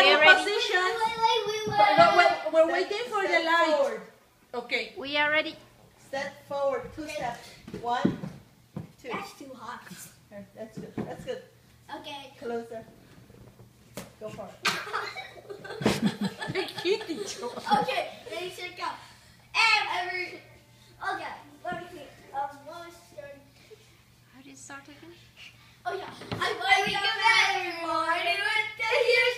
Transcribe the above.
We're ready. Position. We're waiting for the light. Forward. Okay. We are ready. Step forward. 2 steps. 1, 2. That's too hot. That's good. That's good. Okay. Closer. Go for it. Okay, ready, set, go. And okay, let me see. What was your... How do you start again? Oh yeah. I wake up every morning with the